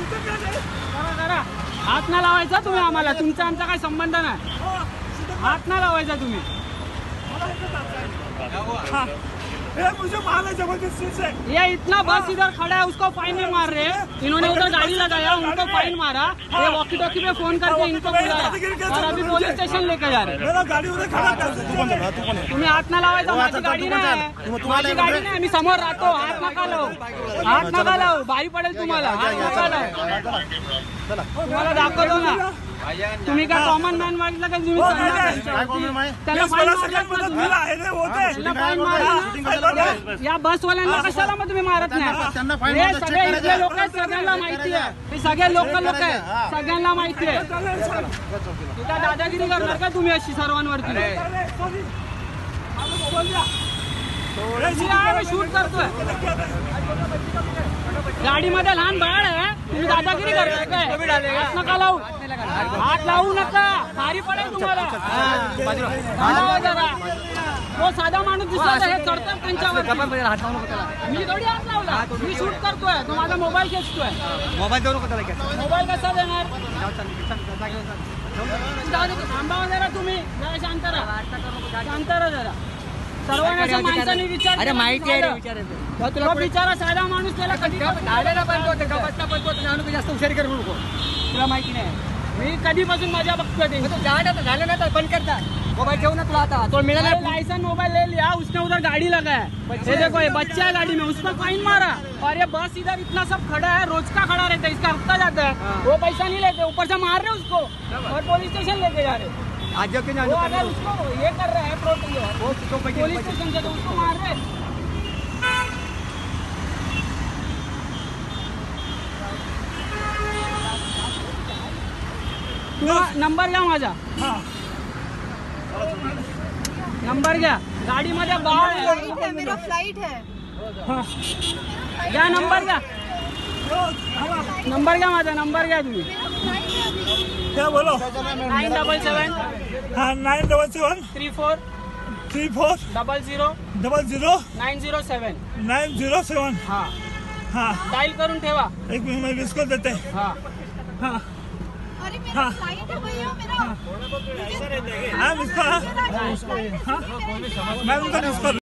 करा हात ना लावायचा तुम्ही आम्हाला, तुमचा आमचा काही संबंध नाही, हात ना लावायचा तुम्ही। मुझे मारना जबरदस्ती से। ये इतना बस इधर खड़ा है, उसको फाइन में मार रहे हैं, इन्होंने उधर गाड़ी लगाया, उनको फाइन मारा, ये वॉकी टॉकी पे फोन करके इनको बुलाया और अभी पुलिस स्टेशन लेके जा रहे हैं। गाड़ी उधर खड़ा कर, तुम्ही हात ना लावायचा, माझी गाडी नाही, माझी गाडी नाही, मी समोर राहतो, हात नका लावू, हात नका लावू, बाई पडेल तुम्हाला, हात नका लावू, तुम्हाला दाखवतो ना। तुम्ही काय कॉमन मॅन मागितलं का तुम्ही? त्याला फाईन मारा, या बसवाल्यांना कशाला मग तुम्ही मारत नाही? हे सगळे इथले लोक आहेत, सगळ्यांना माहिती आहे, हे सगळे लोकल लोक आहेत, सगळ्यांना माहिती आहे। इथं दादागिरी करणार का तुम्ही अशी सर्वांवरती? शूट करतोय, गाडीमध्ये लहान बाळ आहे, तुम्ही दादागिरी करताय काय? हात नका लावू, हात लावू नका, भारी पडेल तुम्हाला। जरा तो साधा माणूस दिसला हे चढतात त्यांच्यावर, मी थोडी हात लावला, मी शूट करतोय, तो माझा मोबाईल खेचतोय, मोबाईल कसा देणार? थांबावा जरा तुम्ही, जरा शांत राहा, शांत राहा जरा। सर्वांना माणसाने विचार, अरे माहिती आहे तुला बिचारा साधा माणूस त्याला कधी जास्त हुशारी करू नको, तुला माहिती नाही, मी कधीपासून मजा बघतोय ते। झालं ना तर बंद करता, मोबाईल ठेवू ना तुला आता, तो मिळाला लाइसेंस मोबाइल ले लिया, उसने उधर गाड़ी लगाया है, ये देखो ये बच्चा है गाड़ी में, उसको फाइन मारा, और ये बस इधर इतना सब खड़ा है, रोज का खड़ा रहता है, इसका हफ्ता जाता है, वो पैसा नहीं लेते, ऊपर से मार रहे उसको और पुलिस स्टेशन लेके जा रहे। आज वो अगर उसको ये कर रहे हैं पुलिस स्टेशन से, तो उसको मार रहे। नंबर घ्या माझा, नंबर घ्या, गाड़ी मध्ये बाळ आहे, मेरा फ्लाइट है, घ्या नंबर घ्या, नंबर घ्या माझा, नंबर घ्या तुम्ही। क्या बोलो? 977 हाँ 977 34 34 00 00 907 907। हाँ हाँ डायल करून ठेवा, एक मिनट में इसको देते हैं। हाँ हाँ अरे मेरा फ्लाइट है भैया, मेरा हाँ इसको, हाँ मैं उनको इसको